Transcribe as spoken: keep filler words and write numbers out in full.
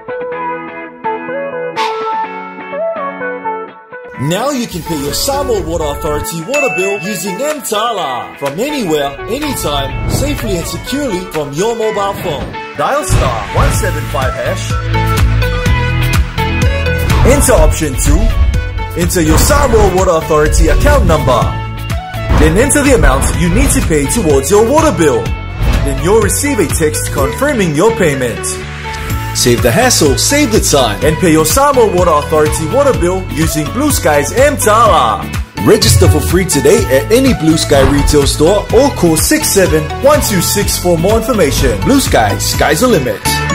Now you can pay your Samoa Water Authority water bill using M-Tala from anywhere, anytime, safely and securely from your mobile phone. Dial star one seven five hash. Enter option two. Enter your Samoa Water Authority account number. Then enter the amount you need to pay towards your water bill. Then you'll receive a text confirming your payment. Save the hassle, save the time, and pay your Samoa Water Authority water bill using Blue Sky's M-Tala. Register for free today at any Blue Sky retail store or call six seven one two six for more information. Blue Sky, sky's the limit.